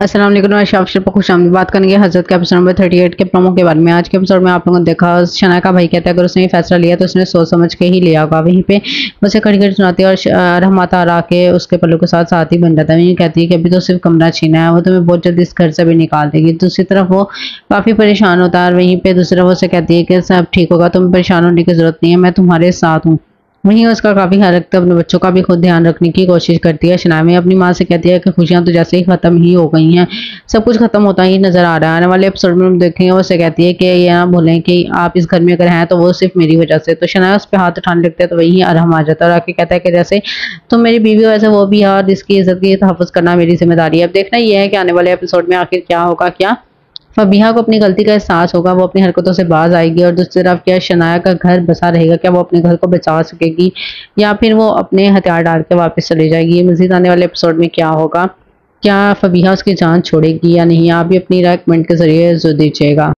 अस्सलाम वालेकुम। मैं शाफिर पर खुशामदीद। बात करेंगे हज़रत के एपिसोड नंबर 38 के प्रोमो के बारे में। आज के एपिसोड में आप लोगों ने देखा शनाया का भाई कहता है अगर उसने ये फैसला लिया तो उसने सोच समझ के ही लिया होगा। वहीं पे उसे खड़ी खड़ी सुनाती है और रहमत आ के उसके पल्लू के साथ साथ ही बन जाता है। वहीं कहती है कि अभी तो सिर्फ कमरा छीना है, वो तुम्हें बहुत जल्दी इस घर से भी निकाल देगी। दूसरी तरफ वो काफ़ी परेशान होता है और वहीं पे दूसरी तरफ उसे कहती है कि सब ठीक होगा, तुम्हें परेशान होने की जरूरत नहीं है, मैं तुम्हारे साथ हूँ। वहीं उसका काफ़ी ख्याल रखते अपने बच्चों का भी खुद ध्यान रखने की कोशिश करती है। शनाया अपनी माँ से कहती है कि खुशियाँ तो जैसे ही ख़त्म ही हो गई हैं, सब कुछ ख़त्म होता ही नज़र आ रहा है। आने वाले एपिसोड में हम देखेंगे वो उसे कहती है कि ये ना भूलें कि आप इस घर में अगर हैं तो वो सिर्फ मेरी वजह से। तो शनाया उस पर हाथ उठाने लगते हैं तो वहीं अरहम आ जाता है और आके कहता है कि जैसे तुम मेरी बीवी हो वैसे वो भी है और इसकी इज्जत की तहफ़्फ़ुज़ करना मेरी जिम्मेदारी है। अब देखना ये है कि आने वाले एपिसोड में आखिर क्या होगा। क्या फबीहा को अपनी गलती का एहसास होगा, वो अपनी हरकतों से बाज आएगी और दूसरी तरफ क्या शनाया का घर बसा रहेगा, क्या वो अपने घर को बचा सकेगी या फिर वो अपने हथियार डाल के वापस चली जाएगी। मजीद आने वाले एपिसोड में क्या होगा, क्या फबीहा उसकी जान छोड़ेगी या नहीं। आप भी अपनी राय कमेंट के जरिए जरूर दीजिएगा।